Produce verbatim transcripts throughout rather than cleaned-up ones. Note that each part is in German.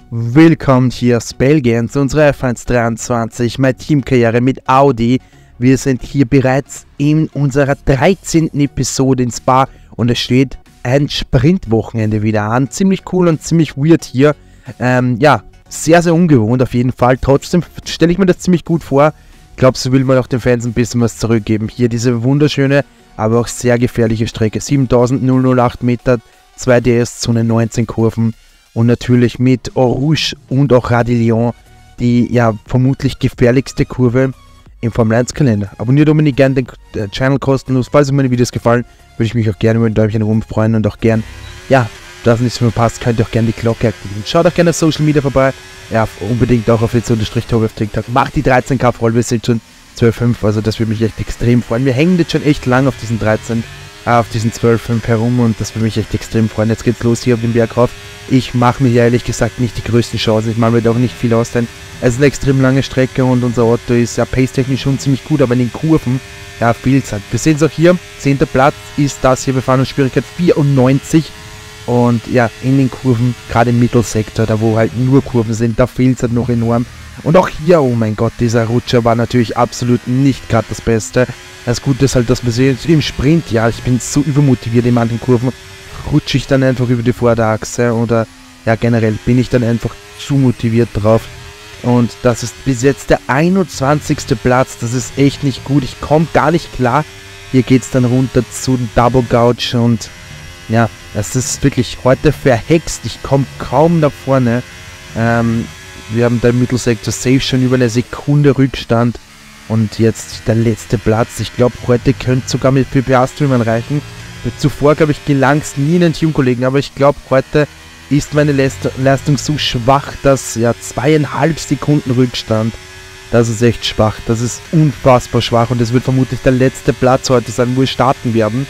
Willkommen hier aus Belgien zu unserer F eins dreiundzwanzig, meine Teamkarriere mit Audi. Wir sind hier bereits in unserer dreizehnten Episode in Spa und es steht ein Sprintwochenende wieder an. Ziemlich cool und ziemlich weird hier. Ähm, ja, sehr, sehr ungewohnt auf jeden Fall. Trotzdem stelle ich mir das ziemlich gut vor. Ich glaube, so will man auch den Fans ein bisschen was zurückgeben. Hier diese wunderschöne, aber auch sehr gefährliche Strecke. siebentausendacht Meter, zwei D S-Zone, neunzehn Kurven. Und natürlich mit Eau Rouge und auch Radillon, die ja vermutlich gefährlichste Kurve im Formel eins Kalender. Abonniert unbedingt gerne den äh, Channel kostenlos. Falls euch meine Videos gefallen, würde ich mich auch gerne über ein Däumchen nach oben freuen und auch gern, ja, da es nichts mehr passt, könnt ihr auch gerne die Glocke aktivieren. Schaut auch gerne auf Social Media vorbei. Ja, unbedingt auch auf jetzt unterstrich Tobi auf TikTok. Macht die dreizehn K voll, wir sind schon zwölf Komma fünf, also das würde mich echt extrem freuen. Wir hängen jetzt schon echt lang auf diesen dreizehn, äh, auf diesen zwölf Komma fünf herum und das würde mich echt extrem freuen. Jetzt geht's los hier auf dem Berg rauf. Ich mache mir hier ehrlich gesagt nicht die größten Chancen, ich mache mir da auch nicht viel aus, denn es ist eine extrem lange Strecke und unser Auto ist ja pace-technisch schon ziemlich gut, aber in den Kurven, ja, fehlt es halt. Wir sehen es auch hier, zehnter Platz ist das hier, wir fahren uns Schwierigkeit vierundneunzig und ja, in den Kurven, gerade im Mittelsektor, da wo halt nur Kurven sind, da fehlt es halt noch enorm. Und auch hier, oh mein Gott, dieser Rutscher war natürlich absolut nicht gerade das Beste. Das Gute ist halt, dass wir sehen, im Sprint, ja, ich bin so übermotiviert in manchen Kurven, rutsche ich dann einfach über die Vorderachse oder ja generell bin ich dann einfach zu motiviert drauf und das ist bis jetzt der einundzwanzigste Platz, das ist echt nicht gut, ich komme gar nicht klar, hier geht es dann runter zu den Double Gouge und ja, das ist wirklich heute verhext, ich komme kaum nach vorne, ähm, wir haben da im Mittelsektor safe schon über eine Sekunde Rückstand und jetzt der letzte Platz, ich glaube heute könnte sogar mit für Piastri man reichen. Zuvor, glaube ich, gelang es nie einen Teamkollegen, aber ich glaube, heute ist meine Leist Leistung so schwach, dass ja zweieinhalb Sekunden Rückstand, das ist echt schwach, das ist unfassbar schwach und das wird vermutlich der letzte Platz heute sein, wo wir starten werden.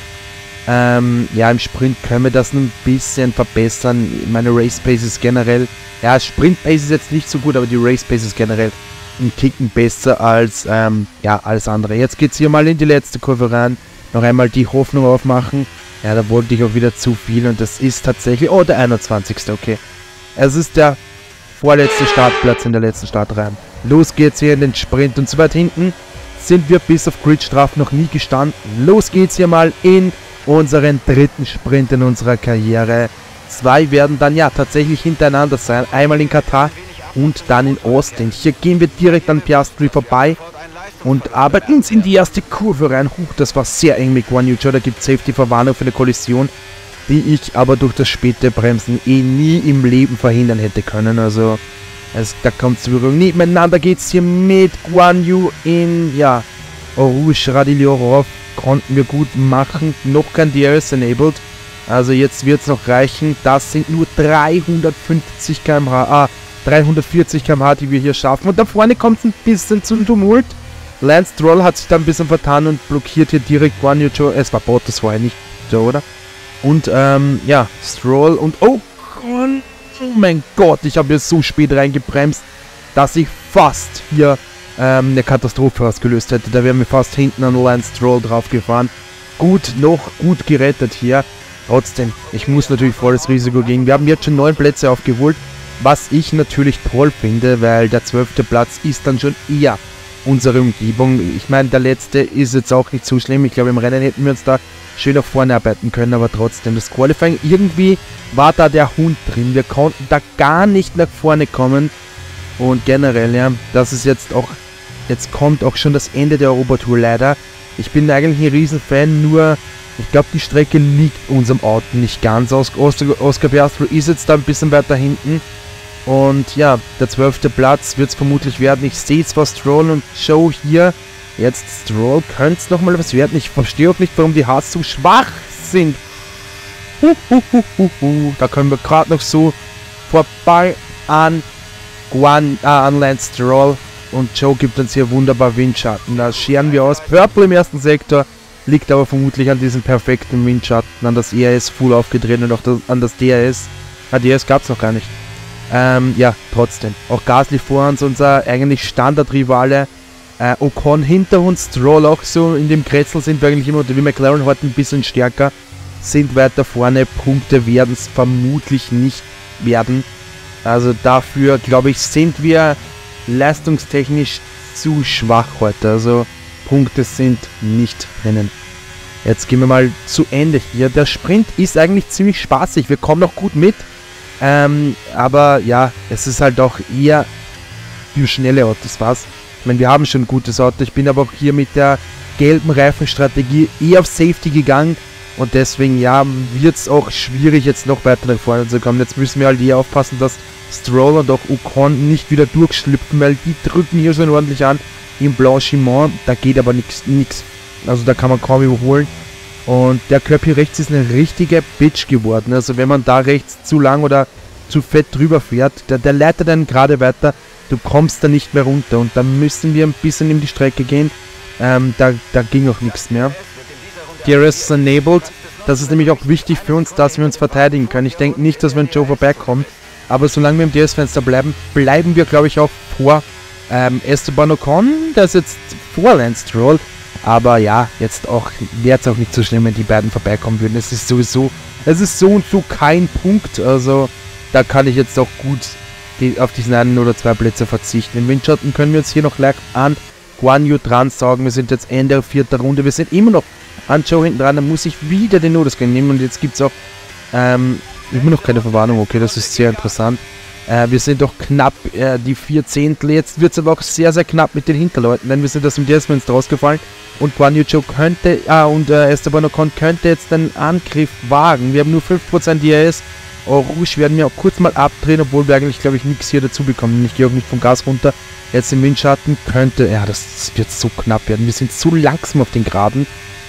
Ähm, ja, im Sprint können wir das ein bisschen verbessern, meine Race Pace ist generell, ja, Sprint Pace ist jetzt nicht so gut, aber die Race Pace ist generell ein Kicken besser als, ähm, ja, alles andere. Jetzt geht es hier mal in die letzte Kurve rein. Noch einmal die Hoffnung aufmachen. Ja, da wollte ich auch wieder zu viel und das ist tatsächlich... Oh, der einundzwanzigste Okay. Es ist der vorletzte Startplatz in der letzten Startreihe. Los geht's hier in den Sprint und so weit hinten sind wir bis auf Gridstrafen noch nie gestanden. Los geht's hier mal in unseren dritten Sprint in unserer Karriere. Zwei werden dann ja tatsächlich hintereinander sein. Einmal in Katar und dann in Austin. Hier gehen wir direkt an Piastri vorbei und arbeiten uns in die erste Kurve rein. Huch, das war sehr eng mit Guan Yu Zhou. Da gibt es Safety-Verwarnung für eine Kollision, die ich aber durch das späte Bremsen eh nie im Leben verhindern hätte können. Also, es, da kommt es zur Berührung. Nebeneinander geht es hier mit Guan Yu in, ja, Eau Rouge, Radillon rauf. Konnten wir gut machen. Noch kein D R S enabled. Also, jetzt wird es noch reichen. Das sind nur dreihundertfünfzig Kilometer pro Stunde. Ah, dreihundertvierzig Kilometer pro Stunde, die wir hier schaffen. Und da vorne kommt es ein bisschen zum Tumult. Lance Stroll hat sich da ein bisschen vertan und blockiert hier direkt Guan Yu Zhou. Es war Bottas vorher nicht, oder? Und, ähm, ja, Stroll und... Oh, oh mein Gott, ich habe hier so spät reingebremst, dass ich fast hier ähm, eine Katastrophe ausgelöst hätte. Da wären wir fast hinten an Lance Stroll drauf gefahren. Gut, noch gut gerettet hier. Trotzdem, ich muss natürlich volles Risiko gehen. Wir haben jetzt schon neun Plätze aufgeholt, was ich natürlich toll finde, weil der zwölfte Platz ist dann schon eher unsere Umgebung. Ich meine, der letzte ist jetzt auch nicht so schlimm. Ich glaube, im Rennen hätten wir uns da schön nach vorne arbeiten können, aber trotzdem, das Qualifying, irgendwie war da der Hund drin. Wir konnten da gar nicht nach vorne kommen und generell, ja, das ist jetzt auch, jetzt kommt auch schon das Ende der Eurotour leider. Ich bin eigentlich ein Riesenfan, nur ich glaube, die Strecke liegt unserem Auto nicht ganz. Oscar Piastri ist jetzt da ein bisschen weiter hinten. Und ja, der zwölfte Platz wird es vermutlich werden. Ich sehe zwar Stroll und Zhou hier. Jetzt Stroll könnte es nochmal was werden. Ich verstehe auch nicht, warum die Haas so schwach sind. Hu, hu, hu, hu, hu. Da können wir gerade noch so vorbei an Guan, äh, an Lance Stroll. Und Zhou gibt uns hier wunderbar Windschatten. Da scheren wir aus. Purple im ersten Sektor. Liegt aber vermutlich an diesem perfekten Windschatten. An das E R S full aufgedreht und auch das, an das D R S. Ah, D R S gab es noch gar nicht. Ähm, ja, trotzdem. Auch Gasly vor uns, unser eigentlich Standardrivale. Äh, Ocon hinter uns, Stroll auch so. In dem Kretzel sind wir eigentlich immer, wie McLaren heute ein bisschen stärker. Sind weiter vorne. Punkte werden es vermutlich nicht werden. Also dafür, glaube ich, sind wir leistungstechnisch zu schwach heute. Also Punkte sind nicht drinnen. Jetzt gehen wir mal zu Ende hier. Der Sprint ist eigentlich ziemlich spaßig. Wir kommen noch gut mit. Ähm, aber ja, es ist halt auch eher für schnelle Autos was. Ich meine, wir haben schon ein gutes Auto. Ich bin aber auch hier mit der gelben Reifenstrategie eher auf Safety gegangen. Und deswegen, ja, wird es auch schwierig, jetzt noch weiter nach vorne zu kommen. Jetzt müssen wir halt hier aufpassen, dass Stroll und auch Ocon nicht wieder durchschlüpfen, weil die drücken hier schon ordentlich an im Blanchiment. Da geht aber nichts. Also da kann man kaum überholen. Und der Curb hier rechts ist eine richtige Bitch geworden. Also wenn man da rechts zu lang oder zu fett drüber fährt, der, der leitet dann gerade weiter. Du kommst da nicht mehr runter. Und da müssen wir ein bisschen in die Strecke gehen. Ähm, da, da ging auch nichts mehr. D R S ist enabled. Das ist nämlich auch wichtig für uns, dass wir uns verteidigen können. Ich denke nicht, dass wir an Joe vorbeikommen. Aber solange wir im D R S-Fenster bleiben, bleiben wir, glaube ich, auch vor ähm, Esteban Ocon. Der ist jetzt vor Lance Stroll. Aber ja, jetzt auch wäre es auch nicht so schlimm, wenn die beiden vorbeikommen würden. Es ist sowieso, es ist so und so kein Punkt. Also da kann ich jetzt auch gut die, auf diesen einen oder zwei Plätze verzichten. Im Windschatten können wir jetzt hier noch leicht an Guan Yu dran saugen. Wir sind jetzt Ende der vierten Runde. Wir sind immer noch an Joe hinten dran. Dann muss ich wieder den Nodescan nehmen. Und jetzt gibt es auch ähm, immer noch keine Verwarnung. Okay, das ist sehr interessant. Äh, wir sind doch knapp äh, die vier Zehntel. Jetzt wird es aber auch sehr, sehr knapp mit den Hinterleuten. Denn wir sind aus dem D R S-Fenster rausgefallen. Und Guan Yu Zhou könnte, ah, und äh, Esteban Ocon könnte jetzt den Angriff wagen. Wir haben nur fünf Prozent D R S. Oh, Rouge werden wir auch kurz mal abdrehen, obwohl wir eigentlich, glaube ich, nichts hier dazu bekommen. Ich gehe auch nicht vom Gas runter. Jetzt im Windschatten könnte, ja, das wird so knapp werden. Wir sind so langsam auf den Geraden.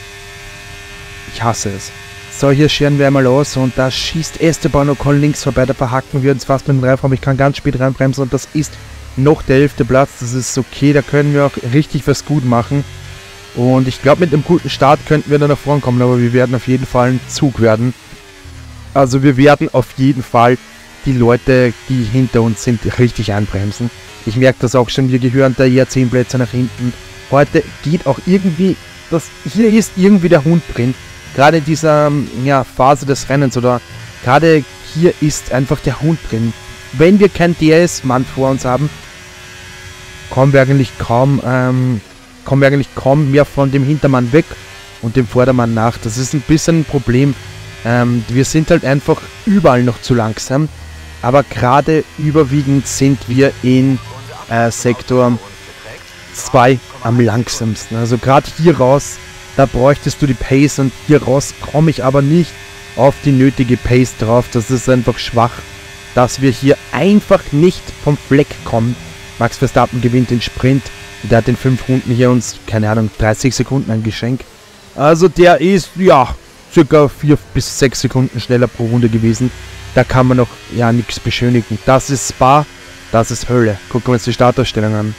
Ich hasse es. So, hier scheren wir einmal aus und da schießt Esteban Ocon links vorbei. Da verhacken wir uns fast mit dem Reifen, aber ich kann ganz spät reinbremsen und das ist noch der elfte Platz. Das ist okay, da können wir auch richtig was gut machen. Und ich glaube, mit einem guten Start könnten wir dann nach vorne kommen, aber wir werden auf jeden Fall ein Zug werden. Also wir werden auf jeden Fall die Leute, die hinter uns sind, richtig einbremsen. Ich merke das auch schon, wir gehören da eher zehn Plätze nach hinten. Heute geht auch irgendwie, das, hier ist irgendwie der Hund drin. Gerade in dieser ja, Phase des Rennens oder gerade hier ist einfach der Hund drin. Wenn wir keinen D R S-Mann vor uns haben, kommen wir eigentlich kaum... Ähm, kommen wir eigentlich kaum mehr von dem Hintermann weg und dem Vordermann nach. Das ist ein bisschen ein Problem. Ähm, wir sind halt einfach überall noch zu langsam. Aber gerade überwiegend sind wir in äh, Sektor zwei am langsamsten. Also gerade hier raus, da bräuchtest du die Pace und hier raus komme ich aber nicht auf die nötige Pace drauf. Das ist einfach schwach, dass wir hier einfach nicht vom Fleck kommen. Max Verstappen gewinnt den Sprint. Der hat in fünf Runden hier uns, keine Ahnung, dreißig Sekunden ein Geschenk. Also der ist, ja, circa vier bis sechs Sekunden schneller pro Runde gewesen. Da kann man noch, ja, nichts beschönigen. Das ist Spa, das ist Hölle. Gucken wir uns die Startaufstellung an.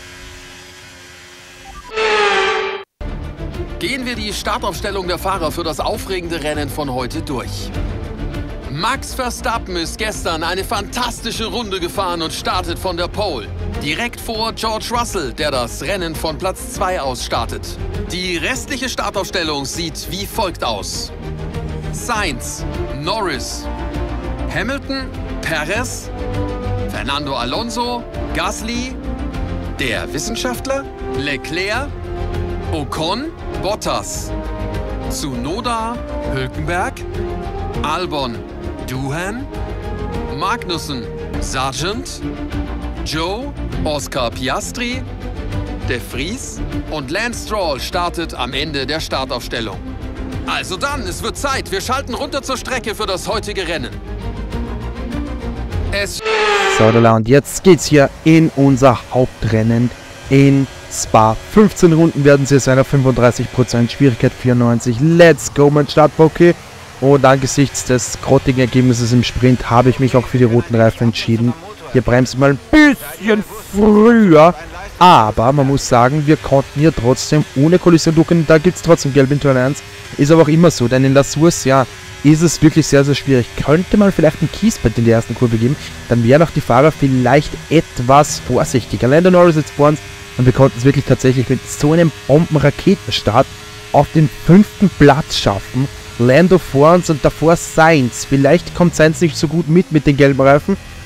Gehen wir die Startaufstellung der Fahrer für das aufregende Rennen von heute durch. Max Verstappen ist gestern eine fantastische Runde gefahren und startet von der Pole. Direkt vor George Russell, der das Rennen von Platz zwei aus startet. Die restliche Startaufstellung sieht wie folgt aus. Sainz, Norris, Hamilton, Perez, Fernando Alonso, Gasly, der Wissenschaftler, Leclerc, Ocon, Bottas, Tsunoda, Hülkenberg, Albon, Doohan, Magnussen, Sargent, Joe, Oscar Piastri, De Vries und Lance Stroll startet am Ende der Startaufstellung. Also dann, es wird Zeit. Wir schalten runter zur Strecke für das heutige Rennen. Es so, und jetzt geht's hier in unser Hauptrennen in Spa. fünfzehn Runden werden sie sein auf fünfunddreißig Prozent, Schwierigkeit vierundneunzig. Let's go, mein Startbock. Und angesichts des grottigen Ergebnisses im Sprint habe ich mich auch für die roten Reifen entschieden. Hier bremst mal ein bisschen früher. Aber man muss sagen, wir konnten hier trotzdem ohne Kollision durchgehen. Da gibt es trotzdem gelb in Turn eins. Ist aber auch immer so, denn in La Source, ja, ist es wirklich sehr, sehr schwierig. Könnte man vielleicht ein Kiesbett in die ersten Kurve geben, dann wären auch die Fahrer vielleicht etwas vorsichtiger. Lando Norris jetzt vor uns und wir konnten es wirklich tatsächlich mit so einem Bombenraketenstart auf den fünften Platz schaffen. Lando vor uns und davor Sainz. Vielleicht kommt Sainz nicht so gut mit mit den gelben Reifen,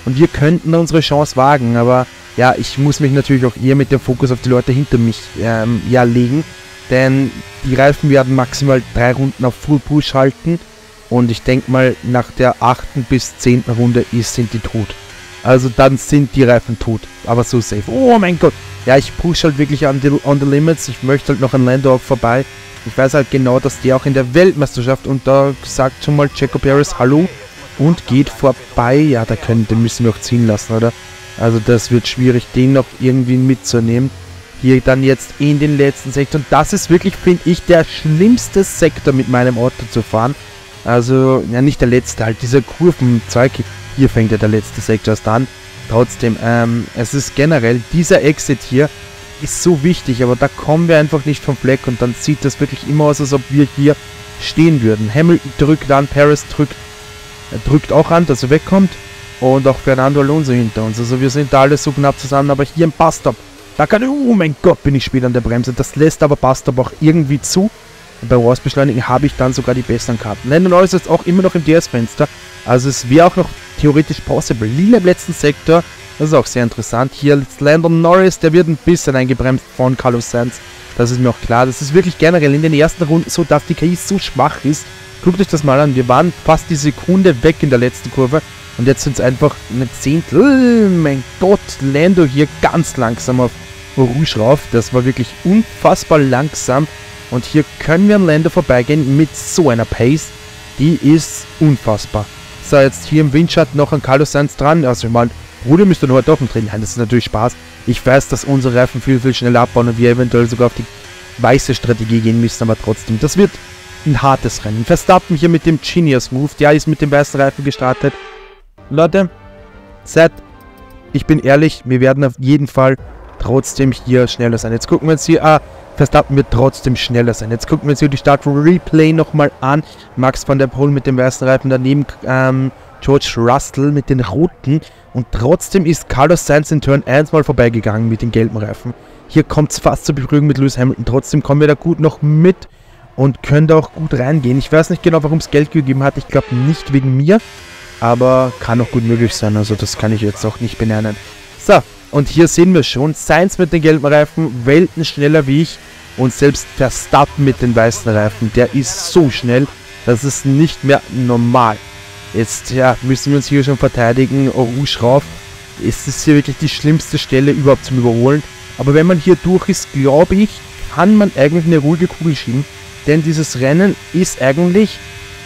und wir könnten unsere Chance wagen, aber ja, ich muss mich natürlich auch eher mit dem Fokus auf die Leute hinter mich ähm, ja, legen, denn die Reifen werden maximal drei Runden auf Full Push halten und ich denke mal, nach der achten bis zehnten Runde ist, sind die tot. Also dann sind die Reifen tot, aber so safe. Oh mein Gott, ja, ich push halt wirklich on the, on the limits, ich möchte halt noch an Lando vorbei. Ich weiß halt genau, dass der auch in der Weltmeisterschaft, und da sagt schon mal Checo Perez Hallo und geht vorbei. Ja, da können, den müssen wir auch ziehen lassen, oder? Also das wird schwierig, den noch irgendwie mitzunehmen. Hier dann jetzt in den letzten Sektor. Und das ist wirklich, finde ich, der schlimmste Sektor mit meinem Auto zu fahren. Also, ja, nicht der letzte, halt dieser Kurvenzeug. Hier fängt ja der letzte Sektor erst an. Trotzdem, ähm, es ist generell, dieser Exit hier ist so wichtig, aber da kommen wir einfach nicht vom Fleck und dann sieht das wirklich immer aus, als ob wir hier stehen würden. Hamilton drückt an, Perez drückt, er drückt auch an, dass er wegkommt. Und auch Fernando Alonso hinter uns. Also wir sind da alle so knapp zusammen, aber hier im Passtop, da kann ich, oh mein Gott, bin ich spät an der Bremse. Das lässt aber Passtop auch irgendwie zu. Und bei Rausbeschleunigen habe ich dann sogar die besseren Karten. Lando Norris ist auch immer noch im D S-Fenster. Also es wäre auch noch theoretisch possible. Lila im letzten Sektor, das ist auch sehr interessant. Hier ist Lando Norris, der wird ein bisschen eingebremst von Carlos Sainz. Das ist mir auch klar. Das ist wirklich generell in den ersten Runden so, dass die K I so schwach ist. Guckt euch das mal an. Wir waren fast die Sekunde weg in der letzten Kurve. Und jetzt sind es einfach eine Zehntel. Oh mein Gott, Lando hier ganz langsam auf Rouge rauf. Das war wirklich unfassbar langsam. Und hier können wir an Lando vorbeigehen mit so einer Pace. Die ist unfassbar. So, jetzt hier im Windschatten noch an Carlos Sainz dran. Also ich meine, Rudi müsste nur offen drehen. Nein, das ist natürlich Spaß. Ich weiß, dass unsere Reifen viel, viel schneller abbauen und wir eventuell sogar auf die weiße Strategie gehen müssen. Aber trotzdem, das wird ein hartes Rennen. Verstappen hier mit dem Genius Move. Der ist mit dem weißen Reifen gestartet. Leute, seid, ich bin ehrlich, wir werden auf jeden Fall trotzdem hier schneller sein. Jetzt gucken wir uns hier, ah, Verstappen wird trotzdem schneller sein. Jetzt gucken wir uns hier die Start-Replay nochmal an. Max van der Poel mit dem weißen Reifen, daneben ähm, George Russell mit den roten. Und trotzdem ist Carlos Sainz in Turn eins mal vorbeigegangen mit den gelben Reifen. Hier kommt es fast zur Berührung mit Lewis Hamilton. Trotzdem kommen wir da gut noch mit und können da auch gut reingehen. Ich weiß nicht genau, warum es Geld gegeben hat. Ich glaube nicht wegen mir. Aber kann auch gut möglich sein, also das kann ich jetzt auch nicht benennen. So, und hier sehen wir schon, Sainz mit den gelben Reifen, Welten schneller wie ich. Und selbst Verstappen mit den weißen Reifen, der ist so schnell, das ist nicht mehr normal. Jetzt ja, müssen wir uns hier schon verteidigen, Rouge rauf. Es ist hier wirklich die schlimmste Stelle überhaupt zum Überholen. Aber wenn man hier durch ist, glaube ich, kann man eigentlich eine ruhige Kugel schieben. Denn dieses Rennen ist eigentlich,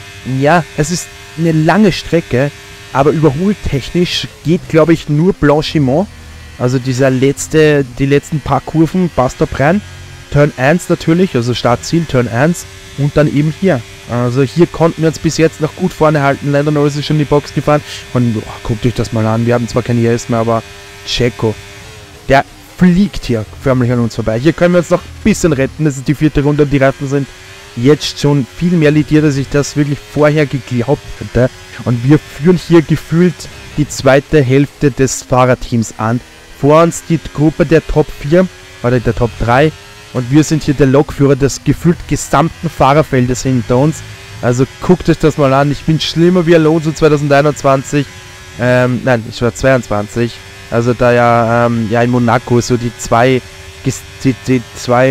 ja, es ist eine lange Strecke, aber überholtechnisch geht, glaube ich, nur Blanchiment. Also dieser letzte, die letzten paar Kurven passt da rein. Turn eins natürlich, also Startziel, Turn eins und dann eben hier. Also hier konnten wir uns bis jetzt noch gut vorne halten. Lando Norris ist schon in die Box gefahren. Und oh, guckt euch das mal an, wir haben zwar keine E S mehr, aber Checo, der fliegt hier förmlich an uns vorbei. Hier können wir uns noch ein bisschen retten, das ist die vierte Runde und die Reifen sind jetzt schon viel mehr lidiert, als ich das wirklich vorher geglaubt hätte. Und wir führen hier gefühlt die zweite Hälfte des Fahrerteams an. Vor uns die Gruppe der Top vier oder der Top drei. Und wir sind hier der Lokführer des gefühlt gesamten Fahrerfeldes hinter uns. Also guckt euch das mal an. Ich bin schlimmer wie Alonso zwanzig einundzwanzig. Ähm, nein, ich war zweiundzwanzig. Also da ja, ähm, ja in Monaco so die zwei, die, die zwei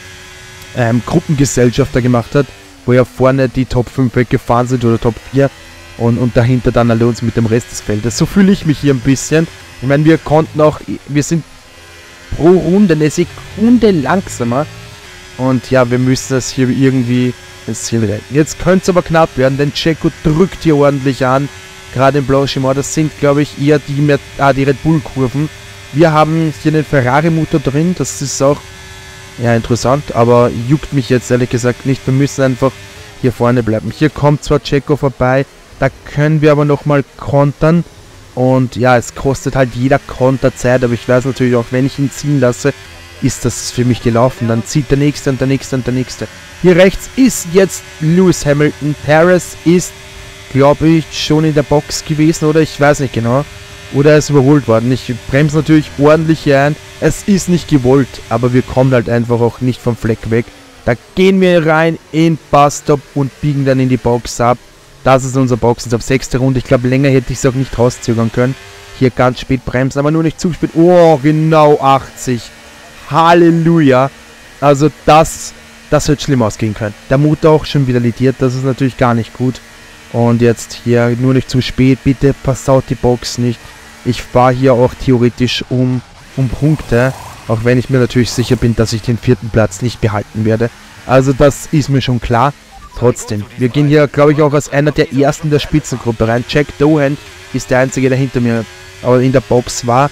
Ähm, Gruppengesellschafter gemacht hat, wo ja vorne die Top fünf weggefahren sind oder Top vier und, und dahinter dann alle uns mit dem Rest des Feldes. So fühle ich mich hier ein bisschen. Ich meine, wir konnten auch, wir sind pro Runde eine Sekunde langsamer und ja, wir müssen das hier irgendwie ins Ziel retten. Jetzt könnte es aber knapp werden, denn Checo drückt hier ordentlich an, gerade im Blanchiment. Das sind, glaube ich, eher die, mehr, ah, die Red Bull Kurven. Wir haben hier einen Ferrari-Motor drin, das ist auch ja, interessant, aber juckt mich jetzt ehrlich gesagt nicht. Wir müssen einfach hier vorne bleiben. Hier kommt zwar Checo vorbei, da können wir aber nochmal kontern. Und ja, es kostet halt jeder Konter Zeit, aber ich weiß natürlich auch, wenn ich ihn ziehen lasse, ist das für mich gelaufen. Dann zieht der nächste und der nächste und der nächste. Hier rechts ist jetzt Lewis Hamilton. Perez ist, glaube ich, schon in der Box gewesen, oder ich weiß nicht genau. Oder er ist überholt worden. Ich bremse natürlich ordentlich hier ein. Es ist nicht gewollt, aber wir kommen halt einfach auch nicht vom Fleck weg. Da gehen wir rein in Busstop und biegen dann in die Box ab. Das ist unser Boxenstopp. Sechste Runde. Ich glaube, länger hätte ich es auch nicht rauszögern können. hier ganz spät bremsen, aber nur nicht zu spät. Oh, genau achtzig. Halleluja. Also das, das wird schlimm ausgehen können. Der Motor auch schon wieder lidiert, das ist natürlich gar nicht gut. Und jetzt hier nur nicht zu spät, bitte versaut die Box nicht. Ich fahre hier auch theoretisch um, um Punkte, auch wenn ich mir natürlich sicher bin, dass ich den vierten Platz nicht behalten werde. Also das ist mir schon klar. Trotzdem, wir gehen hier, glaube ich, auch als einer der ersten der Spitzengruppe rein. Jack Dohan ist der Einzige, der hinter mir aber in der Box war.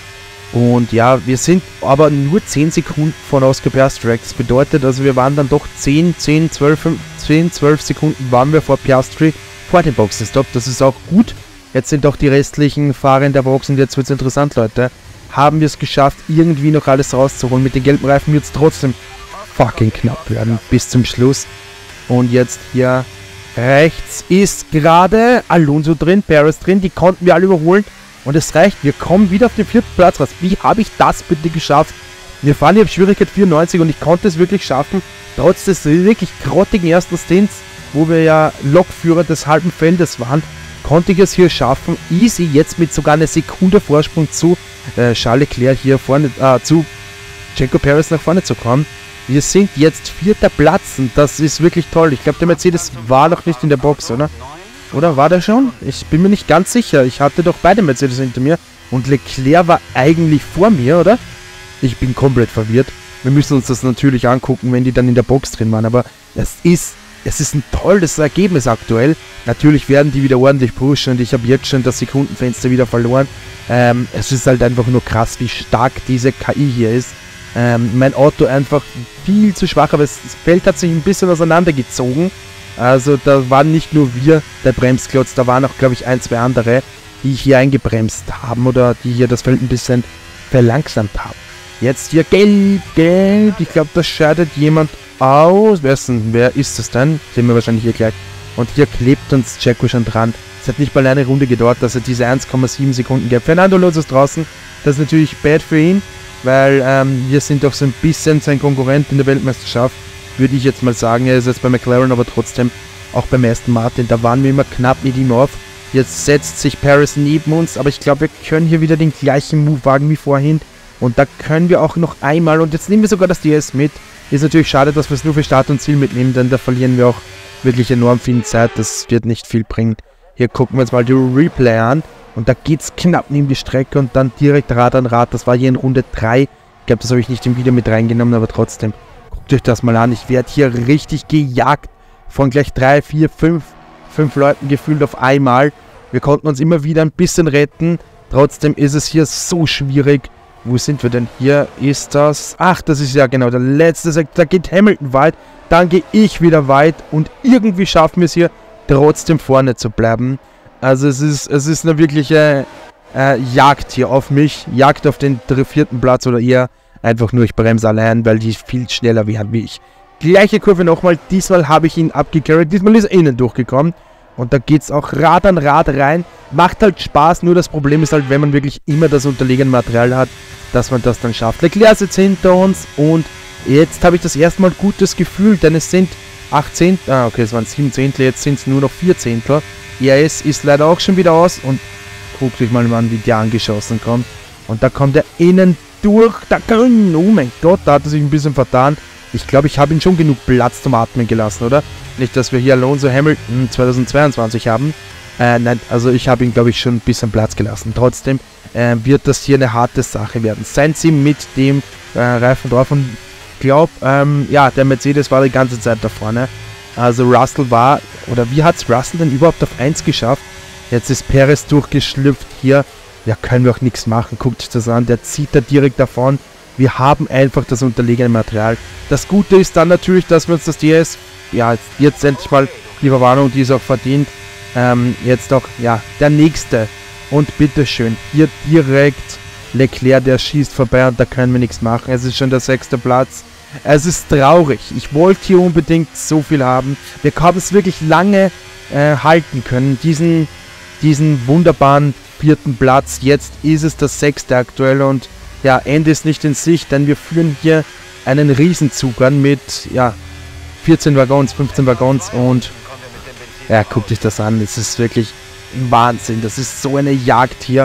Und ja, wir sind aber nur zehn Sekunden von Oscar Piastri. Das bedeutet, also wir waren dann doch zehn, zehn, zwölf, zehn, zwölf Sekunden waren wir vor Piastri, vor dem Boxenstopp. Das ist auch gut. Jetzt sind auch die restlichen Fahrer in der Box und jetzt wird es interessant, Leute. Haben wir es geschafft, irgendwie noch alles rauszuholen. Mit den gelben Reifen wird es trotzdem fucking knapp werden bis zum Schluss. Und jetzt hier rechts ist gerade Alonso drin, Perez drin. Die konnten wir alle überholen. Und es reicht, wir kommen wieder auf den vierten Platz raus. Wie habe ich das bitte geschafft? Wir fahren hier auf Schwierigkeit vierundneunzig und ich konnte es wirklich schaffen, trotz des wirklich grottigen ersten Stints, wo wir ja Lokführer des halben Feldes waren, konnte ich es hier schaffen, easy jetzt mit sogar einer Sekunde Vorsprung zu äh, Charles Leclerc hier vorne, äh, zu Checo Perez nach vorne zu kommen. Wir sind jetzt vierter Platz und das ist wirklich toll. Ich glaube, der Mercedes war noch nicht in der Box, oder? Oder war der schon? Ich bin mir nicht ganz sicher. Ich hatte doch beide Mercedes hinter mir. Und Leclerc war eigentlich vor mir, oder? Ich bin komplett verwirrt. Wir müssen uns das natürlich angucken, wenn die dann in der Box drin waren. Aber es ist, es ist ein tolles Ergebnis aktuell. Natürlich werden die wieder ordentlich pushen. Und ich habe jetzt schon das Sekundenfenster wieder verloren. Ähm, es ist halt einfach nur krass, wie stark diese K I hier ist. Ähm, mein Auto einfach viel zu schwach. Aber das Feld hat sich ein bisschen auseinandergezogen. Also da waren nicht nur wir der Bremsklotz, da waren auch, glaube ich, ein, zwei andere, die hier eingebremst haben oder die hier das Feld ein bisschen verlangsamt haben. Jetzt hier gelb, gelb, ich glaube, das scheidet jemand aus. Wer ist denn, wer ist das denn? Sehen wir wahrscheinlich hier gleich. Und hier klebt uns Checo schon dran. Es hat nicht mal eine Runde gedauert, dass er diese eins Komma sieben Sekunden gibt. Fernando Alonso ist draußen, das ist natürlich bad für ihn, weil ähm, wir sind doch so ein bisschen sein Konkurrent in der Weltmeisterschaft. Würde ich jetzt mal sagen, er ist jetzt bei McLaren, aber trotzdem auch beim Aston Martin, da waren wir immer knapp mit ihm auf. Jetzt setzt sich Perez neben uns, aber ich glaube, wir können hier wieder den gleichen Move wagen wie vorhin. Und da können wir auch noch einmal, und jetzt nehmen wir sogar das D S mit. Ist natürlich schade, dass wir es nur für Start und Ziel mitnehmen, denn da verlieren wir auch wirklich enorm viel Zeit. Das wird nicht viel bringen. Hier gucken wir uns mal die Replay an. Und da geht es knapp neben die Strecke und dann direkt Rad an Rad. Das war hier in Runde drei. Ich glaube, das habe ich nicht im Video mit reingenommen, aber trotzdem. Guckt euch das mal an. Ich werde hier richtig gejagt von gleich drei, vier, fünf, fünf Leuten gefühlt auf einmal. Wir konnten uns immer wieder ein bisschen retten. Trotzdem ist es hier so schwierig. Wo sind wir denn? Hier ist das... Ach, das ist ja genau der letzte Sektor. Da geht Hamilton weit. Dann gehe ich wieder weit. Und irgendwie schaffen wir es hier trotzdem vorne zu bleiben. Also es ist, es ist eine wirkliche äh, Jagd hier auf mich. Jagd auf den vierten Platz oder eher einfach nur ich bremse allein, weil die viel schneller werden wie ich. Gleiche Kurve nochmal. Diesmal habe ich ihn abgecarried. Diesmal ist er innen durchgekommen. Und da geht es auch Rad an Rad rein. Macht halt Spaß, nur das Problem ist halt, wenn man wirklich immer das unterlegene Material hat, dass man das dann schafft. Leclerc ist jetzt hinter uns und jetzt habe ich das erste Mal gutes Gefühl, denn es sind acht Zehntel, ah okay, es waren sieben Zehntel, jetzt sind es nur noch vier Zehntel. E A S ist leider auch schon wieder aus und guckt euch mal an, wie der angeschossen kommt. Und da kommt er innen durch, da kann, oh mein Gott, da hat er sich ein bisschen vertan. Ich glaube, ich habe ihm schon genug Platz zum Atmen gelassen, oder? Nicht, dass wir hier Alonso Hamilton zweitausendzweiundzwanzig haben. Äh, nein, also ich habe ihm, glaube ich, schon ein bisschen Platz gelassen. Trotzdem äh, wird das hier eine harte Sache werden. Seien Sie mit dem äh, Reifen drauf und ich glaube, ähm, ja, der Mercedes war die ganze Zeit da vorne. Also Russell war, oder wie hat es Russell denn überhaupt auf eins geschafft? Jetzt ist Perez durchgeschlüpft hier. Ja, können wir auch nichts machen. Guckt euch das an, der zieht da direkt davon. Wir haben einfach das unterlegene Material. Das Gute ist dann natürlich, dass wir uns das D R S, ja, jetzt, jetzt endlich mal die Verwarnung, die es auch verdient, ähm, jetzt auch, ja, der nächste. Und bitteschön, hier direkt Leclerc, der schießt vorbei und da können wir nichts machen. Es ist schon der sechste Platz. Es ist traurig. Ich wollte hier unbedingt so viel haben. Wir haben es wirklich lange äh, halten können, diesen, diesen wunderbaren vierten Platz. Jetzt ist es das sechste aktuell und ja, Ende ist nicht in Sicht, denn wir führen hier einen Riesenzug an mit, ja, vierzehn Waggons, fünfzehn Waggons und ja, guckt euch das an, es ist wirklich Wahnsinn, das ist so eine Jagd hier.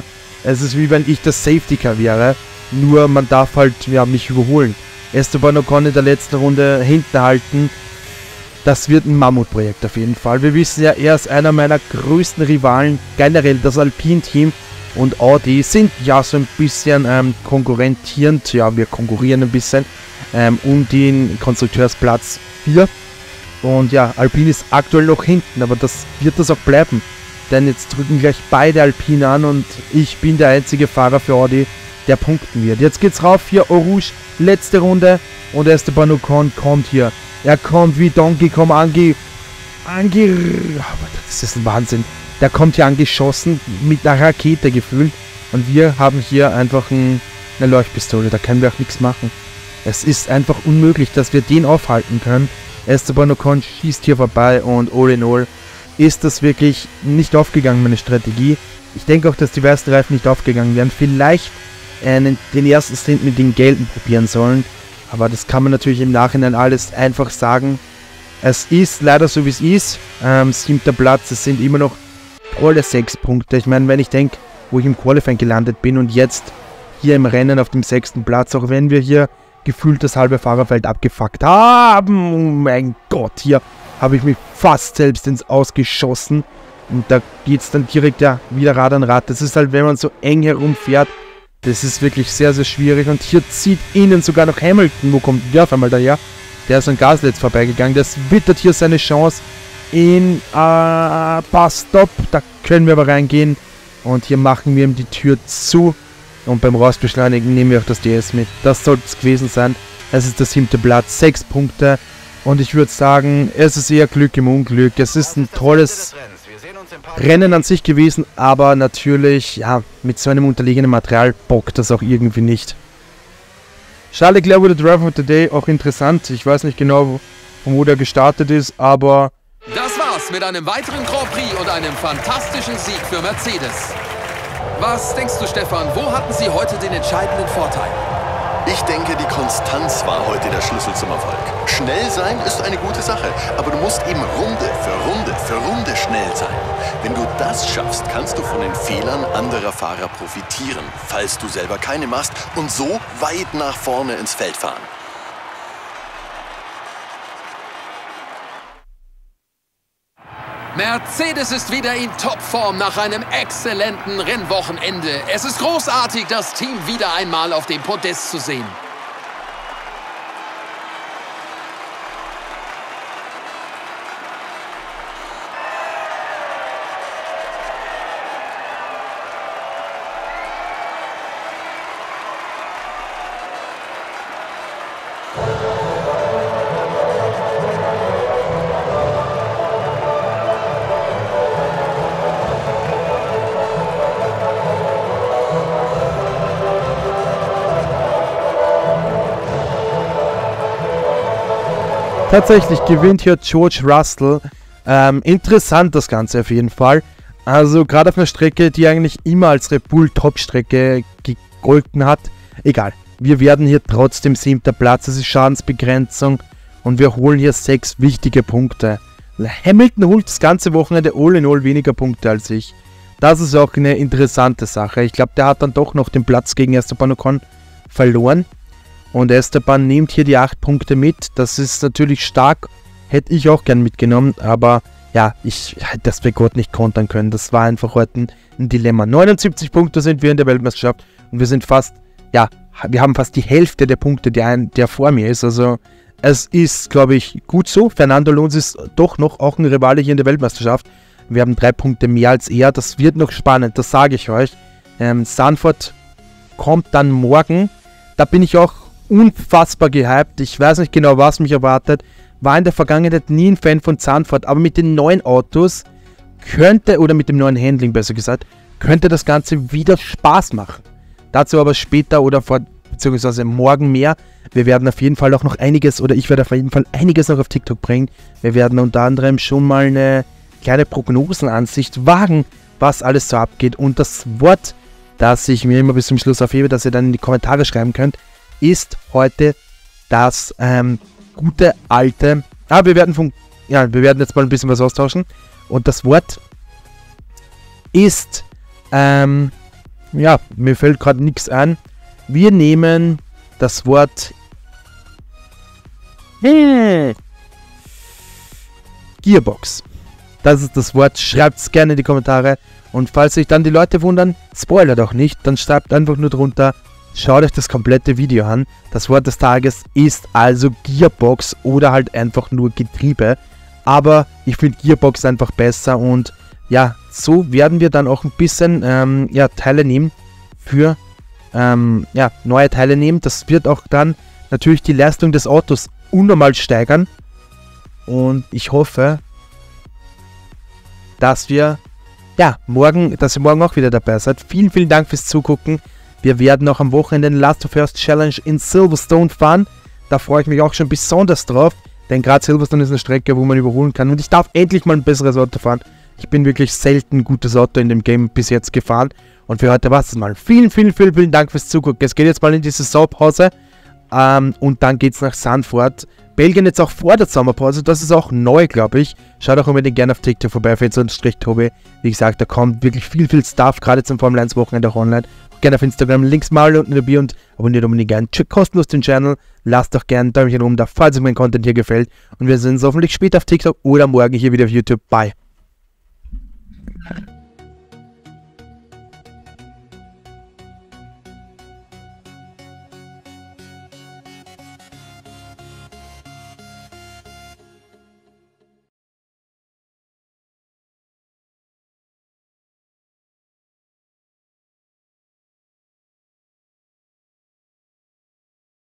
Es ist wie wenn ich das Safety Car wäre, nur man darf halt ja, mich überholen. Esteban Ocon in der letzten Runde hinten halten, das wird ein Mammutprojekt auf jeden Fall. Wir wissen ja, er ist einer meiner größten Rivalen, generell das Alpine-Team und Audi sind ja so ein bisschen ähm, konkurrentierend, ja wir konkurrieren ein bisschen ähm, um den Konstrukteursplatz vier. Und ja, Alpine ist aktuell noch hinten, aber das wird das auch bleiben. Denn jetzt drücken gleich beide Alpine an und ich bin der einzige Fahrer für Audi, der punkten wird. Jetzt geht's rauf hier, Eau Rouge, letzte Runde und Esteban Ocon kommt hier. Er kommt wie Donkey Kong ange... ange... Das ist ein Wahnsinn. Der kommt hier angeschossen, mit einer Rakete gefühlt. Und wir haben hier einfach ein, eine Leuchtpistole, da können wir auch nichts machen. Es ist einfach unmöglich, dass wir den aufhalten können. Esteban Ocon schießt hier vorbei und all in all ist das wirklich nicht aufgegangen, meine Strategie. Ich denke auch, dass die weißen Reifen nicht aufgegangen wären. Vielleicht einen, den ersten Stint mit den gelben probieren sollen. Aber das kann man natürlich im Nachhinein alles einfach sagen. Es ist leider so, wie es ist. Ähm, siebter Platz, es sind immer noch tolle sechs Punkte. Ich meine, wenn ich denke, wo ich im Qualifying gelandet bin und jetzt hier im Rennen auf dem sechsten Platz, auch wenn wir hier gefühlt das halbe Fahrerfeld abgefuckt haben. Oh mein Gott, hier habe ich mich fast selbst ins Ausgeschossen. Und da geht es dann direkt ja wieder Rad an Rad. Das ist halt, wenn man so eng herumfährt, das ist wirklich sehr, sehr schwierig. Und hier zieht innen sogar noch Hamilton. Wo kommt der auf einmal daher? Der ist an Gasly jetzt vorbeigegangen. Das wittert hier seine Chance in äh, Pass-Stop. Da können wir aber reingehen. Und hier machen wir ihm die Tür zu. Und beim Rausbeschleunigen nehmen wir auch das D S mit. Das sollte es gewesen sein. Es ist der siebte Platz. Sechs Punkte. Und ich würde sagen, es ist eher Glück im Unglück. Es ist ein tolles Rennen an sich gewesen, aber natürlich, ja, mit so einem unterlegenen Material bockt das auch irgendwie nicht. Charles Leclerc wurde Driver of the Day, auch interessant. Ich weiß nicht genau, von wo der gestartet ist, aber... Das war's mit einem weiteren Grand Prix und einem fantastischen Sieg für Mercedes. Was denkst du, Stefan, wo hatten sie heute den entscheidenden Vorteil? Ich denke, die Konstanz war heute der Schlüssel zum Erfolg. Schnell sein ist eine gute Sache, aber du musst eben Runde für Runde für Runde schnell sein. Wenn du das schaffst, kannst du von den Fehlern anderer Fahrer profitieren, falls du selber keine machst und so weit nach vorne ins Feld fahren. Mercedes ist wieder in Topform nach einem exzellenten Rennwochenende. Es ist großartig, das Team wieder einmal auf dem Podest zu sehen. Tatsächlich gewinnt hier George Russell. Ähm, interessant das Ganze auf jeden Fall. Also gerade auf einer Strecke, die eigentlich immer als Red Bull Top-Strecke gegolten hat. Egal, wir werden hier trotzdem siebter Platz. Es ist Schadensbegrenzung und wir holen hier sechs wichtige Punkte. Hamilton holt das ganze Wochenende all in all weniger Punkte als ich. Das ist auch eine interessante Sache. Ich glaube, der hat dann doch noch den Platz gegen Esteban Ocon verloren. Und Esteban nimmt hier die acht Punkte mit. Das ist natürlich stark. Hätte ich auch gern mitgenommen. Aber ja, ich hätte das bei Gott nicht kontern können. Das war einfach heute ein, ein Dilemma. neunundsiebzig Punkte sind wir in der Weltmeisterschaft. Und wir sind fast, ja, wir haben fast die Hälfte der Punkte, der, ein, der vor mir ist. Also es ist, glaube ich, gut so. Fernando Alonso ist doch noch auch ein Rivale hier in der Weltmeisterschaft. Wir haben drei Punkte mehr als er. Das wird noch spannend, das sage ich euch. Ähm, Zandvoort kommt dann morgen. Da bin ich auch unfassbar gehypt. Ich weiß nicht genau, was mich erwartet. War in der Vergangenheit nie ein Fan von Zandvoort, aber mit den neuen Autos könnte, oder mit dem neuen Handling besser gesagt, könnte das Ganze wieder Spaß machen. Dazu aber später oder vor, beziehungsweise morgen mehr. Wir werden auf jeden Fall auch noch einiges, oder ich werde auf jeden Fall einiges noch auf TikTok bringen. Wir werden unter anderem schon mal eine kleine Prognosenansicht wagen, was alles so abgeht. Und das Wort, das ich mir immer bis zum Schluss aufhebe, dass ihr dann in die Kommentare schreiben könnt, ist heute das ähm, gute alte... Ah, wir werden von... Ja, wir werden jetzt mal ein bisschen was austauschen. Und das Wort ist... Ähm, ja, mir fällt gerade nichts ein. Wir nehmen das Wort Gearbox. Das ist das Wort. Schreibt es gerne in die Kommentare. Und falls sich dann die Leute wundern, Spoiler doch nicht, dann schreibt einfach nur drunter, schaut euch das komplette Video an. Das Wort des Tages ist also Gearbox oder halt einfach nur Getriebe. Aber ich finde Gearbox einfach besser und ja, so werden wir dann auch ein bisschen ähm, ja, Teile nehmen für ähm, ja, neue Teile nehmen. Das wird auch dann natürlich die Leistung des Autos unnormal steigern. Und ich hoffe, dass wir ja, morgen, dass ihr morgen auch wieder dabei seid. Vielen, vielen Dank fürs Zugucken. Wir werden auch am Wochenende den Last of Us Challenge in Silverstone fahren. Da freue ich mich auch schon besonders drauf. Denn gerade Silverstone ist eine Strecke, wo man überholen kann. Und ich darf endlich mal ein besseres Auto fahren. Ich bin wirklich selten ein gutes Auto in dem Game bis jetzt gefahren. Und für heute war es mal. Vielen, vielen, vielen, vielen Dank fürs Zugucken. Es geht jetzt mal in die Saisonpause. Ähm, und dann geht es nach Zandvoort. Belgien jetzt auch vor der Sommerpause. Das ist auch neu, glaube ich. Schaut auch unbedingt gerne auf TikTok vorbei. Für Tobi. Wie gesagt, da kommt wirklich viel, viel Stuff. Gerade zum Formel eins Wochenende auch online. Gerne auf Instagram. Links mal unten in der Bio. Und abonniert unbedingt gerne. Check kostenlos den Channel. Lasst doch gerne ein Däumchen oben da, falls euch mein Content hier gefällt. Und wir sehen uns hoffentlich später auf TikTok oder morgen hier wieder auf YouTube. Bye.